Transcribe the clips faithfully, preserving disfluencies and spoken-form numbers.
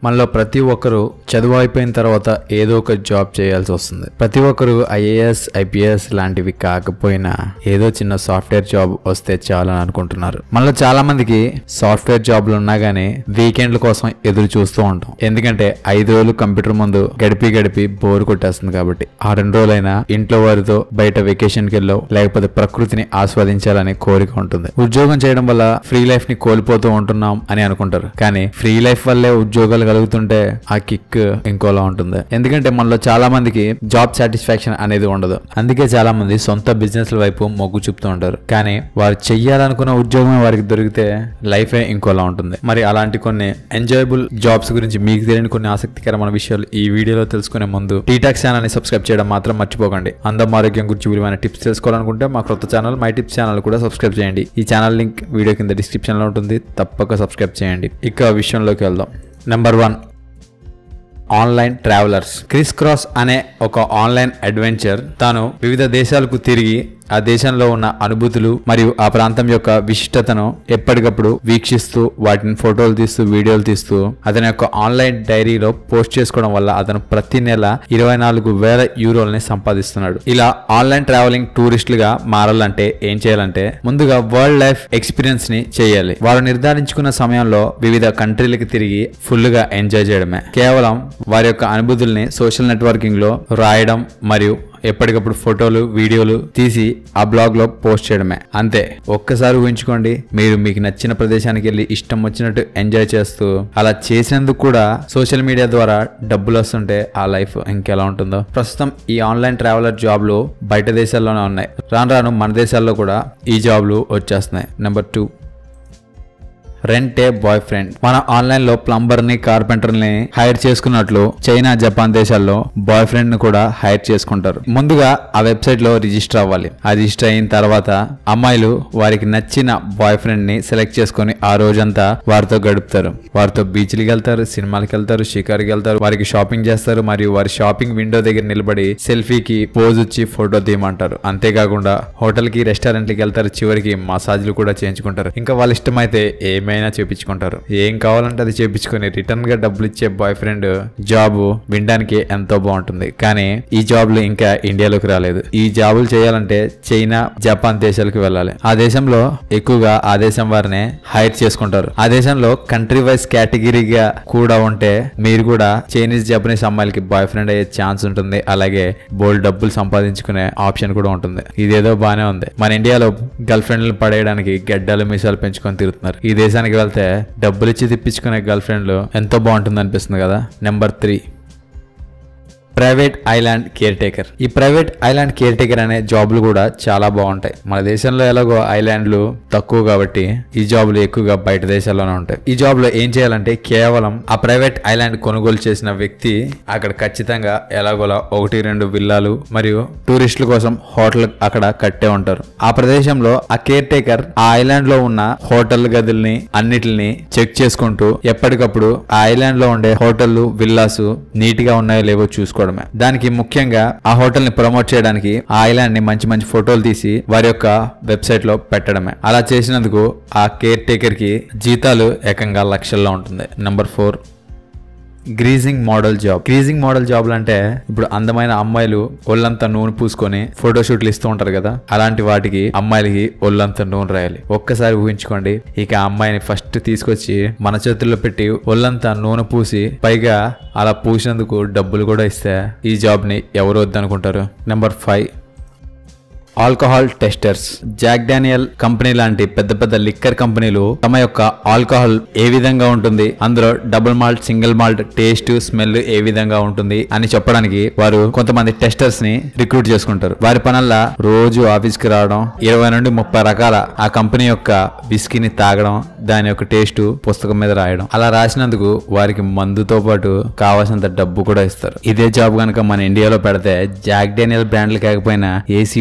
మనలో ప్రతి ఒక్కరు చదువు అయిపోయిన తర్వాత ఏదో ఒక జాబ్ చేయాల్సి వస్తుంది. ప్రతి ఒక్కరు ఐఏఎస్ ఐపీఎస్ లాంటివి కాకపోయినా ఏదో చిన్న సాఫ్ట్వేర్ జాబ్ వస్తే చాలని అనుకుంటున్నారు. మనలో చాలా మందికి సాఫ్ట్వేర్ జాబ్లు ఉన్నా గానీ వీకెండ్ల కోసం ఎదురు చూస్తూ ఉంటాం. ఎందుకంటే ఐదు రోజులు కంప్యూటర్ ముందు గడిపి గడిపి బోర్ కొట్టేస్తుంది కాబట్టి. ఆ రెండు రోజులైనా ఇంట్లో వారితో బయట వెకేషన్ కి వెళ్ళో లేకపోతే ప్రకృతిని ఆస్వాదించాలని కోరిక ఉంటుంది. ఉద్యోగం చేయడం వల్ల ఫ్రీ లైఫ్ ని కోల్పోతూ ఉంటున్నాం అని అనుకుంటారు. కానీ ఫ్రీ లైఫ్ వల్లే ఉద్యోగాలు కలుగుతుంటే ఆ కిక్ ఇంకోలా ఉంటుంది. ఎందుకంటే మనలో చాలా మందికి జాబ్ సాటిస్ఫాక్షన్ అనేది ఉండదు. అందుకే చాలా మంది సొంత బిజినెస్ వైపు మొగ్గు చూపుతూ ఉంటారు. కానీ వారు చెయ్యాలనుకున్న ఉద్యోగం వారికి దొరికితే లైఫే ఇంకోలా ఉంటుంది. మరి అలాంటి కొన్ని ఎంజాయబుల్ జాబ్స్ గురించి మీకు తెలియని కొన్ని ఆసక్తికరమైన విషయాలు ఈ వీడియోలో తెలుసుకునే ముందు టీటాక్స్ ఛానల్ ని సబ్స్క్రైబ్ చేయడం మాత్రం మర్చిపోకండి. అందం ఆరోగ్యం గురించి విలువైన టిప్స్ తెలుసుకోవాలనుకుంటే మా కొత్త ఛానల్ మై టిప్స్ ఛానల్ కూడా సబ్స్క్రైబ్ చేయండి. ఈ ఛానల్ లింక్ వీడియో కింద డిస్క్రిప్షన్ లో ఉంటుంది. తప్పక సబ్స్క్రైబ్ చేయండి. ఇక విషయంలోకి వెళ్దాం. Number one, online travellers. Criss cross అనే ఒక ఆన్లైన్ అడ్వెంచర్ తాను వివిధ దేశాలకు తిరిగి ఆ దేశంలో ఉన్న అనుభూతులు మరియు ఆ ప్రాంతం యొక్క విశిష్టతను ఎప్పటికప్పుడు వీక్షిస్తూ వాటిని ఫోటోలు తీస్తూ వీడియోలు తీస్తూ అతని యొక్క ఆన్లైన్ డైరీలో పోస్ట్ చేసుకోవడం వల్ల అతను ప్రతి నెల ఇరవై నాలుగు వేల యూరోల్ని సంపాదిస్తున్నాడు. ఇలా ఆన్లైన్ ట్రావెలింగ్ టూరిస్టులుగా మారాలంటే ఏం చేయాలంటే ముందుగా వరల్డ్ లైఫ్ ఎక్స్పీరియన్స్ ని చేయాలి. వారు నిర్ధారించుకున్న సమయంలో వివిధ కంట్రీలకు తిరిగి ఫుల్ గా ఎంజాయ్ చేయడమే. కేవలం వారి యొక్క అనుభూతుల్ని సోషల్ నెట్వర్కింగ్ లో రాయడం మరియు ఎప్పటికప్పుడు ఫోటోలు వీడియోలు తీసి ఆ బ్లాగ్ లో పోస్ట్ చేయడమే. అంతే. ఒక్కసారి ఊహించుకోండి, మీరు మీకు నచ్చిన ప్రదేశానికి వెళ్ళి ఇష్టం వచ్చినట్టు ఎంజాయ్ చేస్తూ అలా చేసినందుకు కూడా సోషల్ మీడియా ద్వారా డబ్బులు వస్తుంటే ఆ లైఫ్ ఇంకెలా ఉంటుందో. ప్రస్తుతం ఈ ఆన్లైన్ ట్రావెలర్ జాబ్లు బయట దేశాల్లోనే ఉన్నాయి. రాను రాను మన దేశాల్లో కూడా ఈ జాబ్లు వచ్చేస్తున్నాయి. Number two, rent a boyfriend. మన ఆన్లైన్ లో ప్లంబర్ ని కార్పెంటర్ ని హైర్ చేసుకున్నట్లు చైనా జపాన్ దేశాల్లో బాయ్ ఫ్రెండ్ ని కూడా హైర్ చేసుకుంటారు. ముందుగా ఆ వెబ్సైట్ లో రిజిస్టర్ అవ్వాలి. ఆ రిజిస్టర్ అయిన తర్వాత అమ్మాయిలు వారికి నచ్చిన బాయ్ ఫ్రెండ్ ని సెలెక్ట్ చేసుకుని ఆ రోజంతా వారితో గడుపుతారు. వారితో బీచ్లకి వెళ్తారు, సినిమాలకు వెళ్తారు, షికార్కి వెళ్తారు, వారికి షాపింగ్ చేస్తారు మరియు వారి షాపింగ్ విండో దగ్గర నిలబడి సెల్ఫీకి పోజ్ ఇచ్చి ఫోటో తీయమంటారు. అంతేకాకుండా హోటల్ కి రెస్టారెంట్ కి వెళ్తారు, చివరికి మసాజ్లు కూడా చేయించుకుంటారు. ఇంకా వాళ్ళ ఇష్టమైతే ఏమైనా చేపించుకుంటారు. ఏం కావాలంటే అది చేపించుకుని రిటర్న్ గా డబ్బులు ఇచ్చే బాయ్ ఫ్రెండ్ జాబ్ వినడానికి ఎంతో బాగుంటుంది. కానీ ఈ జాబ్లు ఇంకా ఇండియాలోకి రాలేదు. ఈ జాబులు చేయాలంటే చైనా జపాన్ దేశాలకు వెళ్ళాలి. ఆ దేశంలో ఎక్కువగా ఆ దేశం వారిని హైర్ చేసుకుంటారు. ఆ దేశంలో కంట్రీ వైజ్ కేటగిరీగా కూడా ఉంటే మీరు కూడా చైనీస్ జపనీస్ అమ్మాయిలకి బాయ్ ఫ్రెండ్ అయ్యే ఛాన్స్ ఉంటుంది. అలాగే బోల్డ్ డబ్బులు సంపాదించుకునే ఆప్షన్ కూడా ఉంటుంది. ఇదేదో బానే ఉంది. మన ఇండియాలో గర్ల్ ఫ్రెండ్లు పడేయడానికి గడ్డలు మీసాలు పెంచుకొని తిరుగుతున్నారు. ఈ దేశానికి వెళ్తే డబ్బులు ఇచ్చి తిప్పించుకునే గర్ల్ ఫ్రెండ్లు ఎంతో బాగుంటుంది అనిపిస్తుంది కదా. Number three, private island caretaker. ఈ ప్రైవేట్ ఐలాండ్ కేర్ టేకర్ అనే జాబ్లు కూడా చాలా బాగుంటాయి. మన దేశంలో ఎలాగో ఐలాండ్లు తక్కువ కాబట్టి ఈ జాబ్లు ఎక్కువగా బయట దేశాల్లోనే ఉంటాయి. ఈ జాబ్ లో ఏం చేయాలంటే కేవలం ఆ ప్రైవేట్ ఐలాండ్ కొనుగోలు చేసిన వ్యక్తి అక్కడ ఖచ్చితంగా ఎలాగోలా ఒకటి రెండు విల్లాలు మరియు టూరిస్టుల కోసం హోటల్ అక్కడ కట్టే ఉంటారు. ఆ ప్రదేశంలో ఆ కేర్ టేకర్ ఆ ఐలాండ్ లో ఉన్న హోటల్ గదుల్ని అన్నిటిని చెక్ చేసుకుంటూ ఎప్పటికప్పుడు ఆ ఐలాండ్ లో ఉండే హోటళ్లు విల్లాస్ నీట్ గా ఉన్నాయో లేవో చూసుకో. దానికి ముఖ్యంగా ఆ హోటల్ ని ప్రమోట్ చేయడానికి ఆ ఐలాండ్ ని మంచి మంచి ఫోటోలు తీసి వారి యొక్క వెబ్సైట్ లో పెట్టడమే. అలా చేసినందుకు ఆ కేర్ టేకర్ కి జీతాలు ఏకంగా లక్షల్లో ఉంటుంది. Number four, greasing model job. Greasing model జాబ్లు అంటే ఇప్పుడు అందమైన అమ్మాయిలు ఒళ్ళంతా నూనె పూసుకొని ఫోటోషూట్లు ఇస్తూ ఉంటారు కదా, అలాంటి వాటికి అమ్మాయిలకి ఒళ్ళంతా నూనె రాయాలి. ఒక్కసారి ఊహించుకోండి, ఇక ఆ అమ్మాయిని ఫస్ట్ తీసుకొచ్చి మన చేతుల్లో పెట్టి ఒళ్ళంతా నూనె పూసి పైగా అలా పూసినందుకు డబ్బులు కూడా ఇస్తే ఈ జాబ్ ని ఎవరు వద్దనుకుంటారు. Number five, alcohol testers. Jack Daniel company లాంటి పెద్ద పెద్ద లిక్కర్ కంపెనీలు తమ యొక్క ఆల్కహాల్ ఏ విధంగా ఉంటుంది, అందులో double malt single malt taste smell ఏ విధంగా ఉంటుంది అని చెప్పడానికి వారు కొంతమంది టెస్టర్స్ ని రిక్రూట్ చేసుకుంటారు. వారి పనల్లా రోజు ఆఫీస్ కి రావడం, ఇరవై నుండి ముప్పై రకాల ఆ కంపెనీ యొక్క విస్కీని తాగడం, దాని యొక్క టేస్ట్ పుస్తకం మీద రాయడం. అలా రాసినందుకు వారికి మందుతో పాటు కావాల్సినంత డబ్బు కూడా ఇస్తారు. ఇదే జాబ్ కనుక మన ఇండియాలో పెడితే జాక్ డానియల్ బ్రాండ్లు కాకపోయినా ఏసీ ఓసీ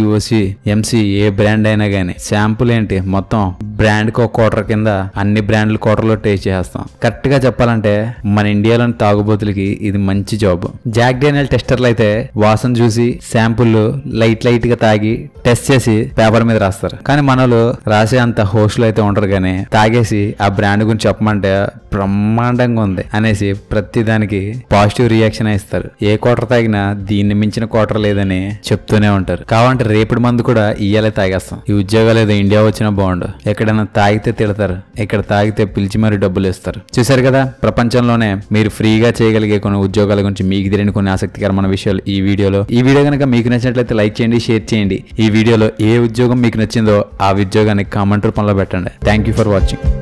ఎంజీ ఎంసీ ఏ బ్రాండ్ అయినా గానీ శాంపుల్ ఏంటి మొత్తం బ్రాండ్ కి ఒక క్వార్టర్ కింద అన్ని బ్రాండ్ల క్వార్టర్లో టేస్ట్ చేస్తాం. కరెక్ట్ గా చెప్పాలంటే మన ఇండియాలోని తాగుబోతులకి ఇది మంచి జాబ్. జాక్ డానియల్ టెస్టర్లు అయితే వాసన చూసి శాంపుల్ లైట్ లైట్ గా తాగి టెస్ట్ చేసి పేపర్ మీద రాస్తారు. కానీ మనలో రాసే అంత హోస్టులు అయితే ఉంటారు కానీ తాగేసి ఆ బ్రాండ్ గురించి చెప్పమంటే బ్రహ్మాండంగా ఉంది అనేసి ప్రతి దానికి పాజిటివ్ రియాక్షన్ ఇస్తారు. ఏ క్వార్టర్ తాగినా దీన్ని మించిన క్వార్టర్ లేదని చెప్తూనే ఉంటారు. కావాలంటే రేపటి మందు కూడా ఇయ్యాలే తాగేస్తాం. ఈ ఉద్యోగాలు ఏదో ఇండియా వచ్చినా బాగుండు. ఎక్కడైనా తాగితే తిడతారు, ఇక్కడ తాగితే పిలిచి మరి డబ్బులు ఇస్తారు. చూసారు కదా, ప్రపంచంలోనే మీరు ఫ్రీగా చేయగలిగే కొన్ని ఉద్యోగాల గురించి మీకు తెలియని కొన్ని ఆసక్తికరమైన విషయాలు ఈ వీడియోలో. ఈ వీడియో కనుక మీకు నచ్చినట్లయితే లైక్ చేయండి, షేర్ చేయండి. ఈ వీడియోలో ఏ ఉద్యోగం మీకు నచ్చిందో ఆ ఉద్యోగాన్ని కామెంట్ రూపంలో పెట్టండి. Thank you for watching.